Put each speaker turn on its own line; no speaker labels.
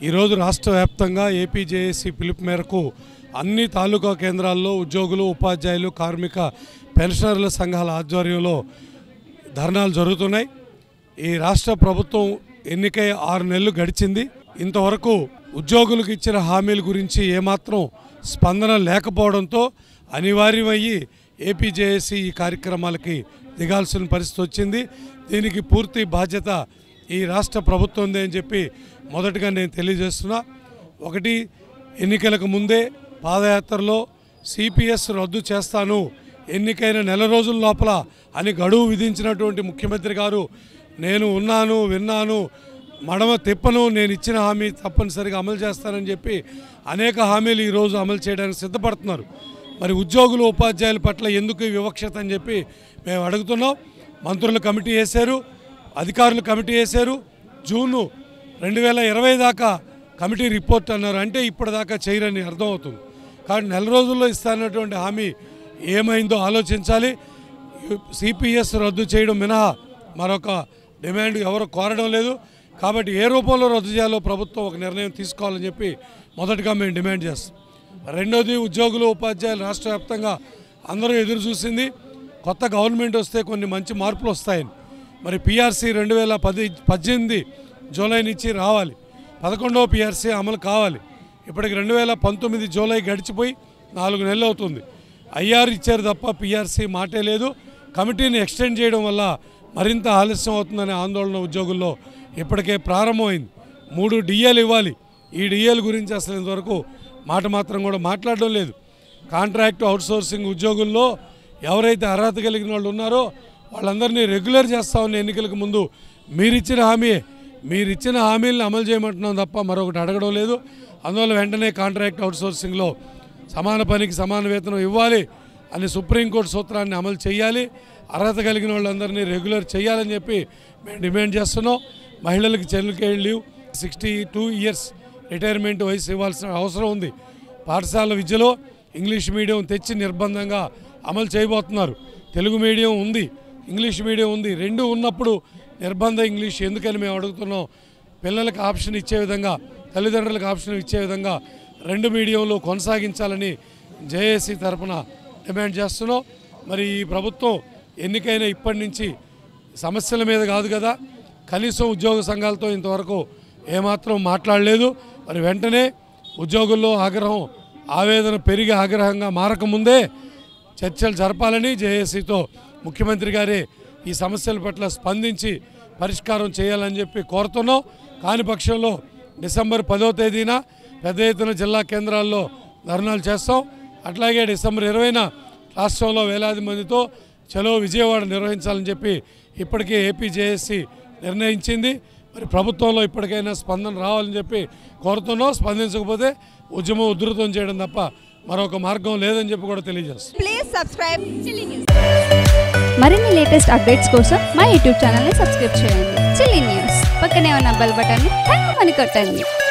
ఈరోజు రాష్ట్ర వ్యాప్తంగా ఏపీజేఏసీ పిలుపు మేరకు అన్ని తాలూకా కేంద్రాల్లో ఉద్యోగులు, ఉపాధ్యాయులు, కార్మిక, పెన్షనర్ల సంఘాల ఆధ్వర్యంలో ధర్నాలు జరుగుతున్నాయి. ఈ రాష్ట్ర ప్రభుత్వం ఎన్నికై 6 నెలలు గడిచింది. ఇంతవరకు ఉద్యోగులకు ఇచ్చిన హామీల గురించి ఏమాత్రం స్పందన లేకపోవడంతో అనివార్యమయ్యి ఏపీజేఏసీ ఈ కార్యక్రమాలకి దిగాల్సిన పరిస్థితి వచ్చింది. దీనికి పూర్తి బాధ్యత ఈ రాష్ట్ర ప్రభుత్వందే అని చెప్పి మొదటగా నేను తెలియజేస్తున్నా. ఒకటి, ఎన్నికలకు ముందే పాదయాత్రలో సిపిఎస్ రద్దు చేస్తాను ఎన్నికైన నెల రోజుల లోపల అని గడువు విధించినటువంటి ముఖ్యమంత్రి గారు నేను ఉన్నాను, విన్నాను, మడమ తిప్పను, నేను ఇచ్చిన హామీ తప్పనిసరిగా అమలు చేస్తానని చెప్పి అనేక హామీలు ఈరోజు అమలు చేయడానికి సిద్ధపడుతున్నారు. మరి ఉద్యోగులు, ఉపాధ్యాయుల పట్ల ఎందుకు వివక్షత అని చెప్పి మేము అడుగుతున్నాం. మంత్రులు కమిటీ వేశారు, అధికారులు కమిటీ వేశారు. జూన్ 2020 దాకా కమిటీ రిపోర్ట్ అన్నారు. అంటే ఇప్పటిదాకా చేయరని అర్థమవుతుంది. కాబట్టి నెల రోజుల్లో ఇస్తానటువంటి హామీ ఏమైందో ఆలోచించాలి. సిపిఎస్ రద్దు చేయడం మినహా మరొక డిమాండ్ ఎవరు కోరడం లేదు. కాబట్టి ఏ రూపంలో రద్దు చేయాలో ప్రభుత్వం ఒక నిర్ణయం తీసుకోవాలని చెప్పి మొదటగా మేము డిమాండ్ చేస్తాం. రెండోది, ఉద్యోగులు, ఉపాధ్యాయులు రాష్ట్ర వ్యాప్తంగా అందరూ ఎదురు చూసింది కొత్త గవర్నమెంట్ వస్తే కొన్ని మంచి మార్పులు వస్తాయని. మరి పిఆర్సీ 2018 జూలై నుంచి రావాలి, 11వ పిఆర్సీ అమలు కావాలి. ఇప్పటికి 2019 జూలై గడిచిపోయి 4 నెలలు అవుతుంది. ఐఆర్ ఇచ్చారు తప్ప పిఆర్సీ మాటే లేదు. కమిటీని ఎక్స్టెండ్ చేయడం వల్ల మరింత ఆలస్యం అవుతుందనే ఆందోళన ఉద్యోగుల్లో ఇప్పటికే ప్రారంభమైంది. 3 డిఏలు ఇవ్వాలి. ఈ డిఏల గురించి అసలు ఇంతవరకు మాట మాత్రం కూడా మాట్లాడడం లేదు. కాంట్రాక్ట్ అవుట్సోర్సింగ్ ఉద్యోగుల్లో ఎవరైతే అర్హత కలిగిన వాళ్ళు ఉన్నారో వాళ్ళందరినీ రెగ్యులర్ చేస్తామని ఎన్నికలకు ముందు మీరిచ్చిన హామీలను అమలు చేయమంటున్నాం తప్ప మరొకటి అడగడం లేదు. అందువల్ల వెంటనే కాంట్రాక్ట్ అవుట్సోర్సింగ్లో సమాన పనికి సమాన వేతనం ఇవ్వాలి అని సుప్రీంకోర్టు సూత్రాన్ని అమలు చేయాలి. అర్హత కలిగిన వాళ్ళందరినీ రెగ్యులర్ చేయాలని చెప్పి మేము డిమాండ్ చేస్తున్నాం. మహిళలకు చైల్డ్ లీవ్ 62 ఇయర్స్ రిటైర్మెంట్ వయసు ఇవ్వాల్సిన అవసరం ఉంది. పాఠశాల విద్యలో ఇంగ్లీష్ మీడియం తెచ్చి నిర్బంధంగా అమలు చేయబోతున్నారు. తెలుగు మీడియం ఉంది, ఇంగ్లీష్ మీడియం ఉంది. 2 ఉన్నప్పుడు నిర్బంధ ఇంగ్లీష్ ఎందుకని మేము అడుగుతున్నాం. పిల్లలకు ఆప్షన్ ఇచ్చే విధంగా, తల్లిదండ్రులకు ఆప్షన్ ఇచ్చే విధంగా 2 మీడియంలో కొనసాగించాలని జేఏసీ తరఫున డిమాండ్ చేస్తున్నాం. మరి ఈ ప్రభుత్వం ఎన్నికైన ఇప్పటి నుంచి సమస్యల మీద కాదు కదా, కనీసం ఉద్యోగ సంఘాలతో ఇంతవరకు ఏమాత్రం మాట్లాడలేదు. మరి వెంటనే ఉద్యోగుల్లో ఆగ్రహం, ఆవేదన పెరిగి ఆగ్రహంగా మారకముందే చర్చలు జరపాలని జేఏసీతో ముఖ్యమంత్రి గారే ఈ సమస్యల పట్ల స్పందించి పరిష్కారం చేయాలని చెప్పి కోరుతున్నాం. కాని పక్షంలో డిసెంబర్ 10వ తేదీన పెద్ద ఎత్తున జిల్లా కేంద్రాల్లో ధర్నాలు చేస్తాం. అట్లాగే డిసెంబర్ 20న రాష్ట్రంలో వేలాది మందితో చలో విజయవాడ నిర్వహించాలని చెప్పి ఇప్పటికే ఏపీజేఏసీ నిర్ణయించింది. మరి ప్రభుత్వంలో ఇప్పటికైనా స్పందన రావాలని చెప్పి కోరుతున్నాం. స్పందించకపోతే ఉద్యమం ఉధృతం చేయడం తప్ప మరొక మార్గం లేదని చెప్పి కూడా తెలియజేస్తాం.
Please subscribe chilli news.
మరిన్ని లేటెస్ట్ అప్డేట్స్ కోసం మా యూట్యూబ్ ఛానల్ని సబ్స్క్రైబ్ చేయండి. చిల్లీ న్యూస్ పక్కనే ఉన్న బెల్ బటన్ని టంగుమని కొట్టండి.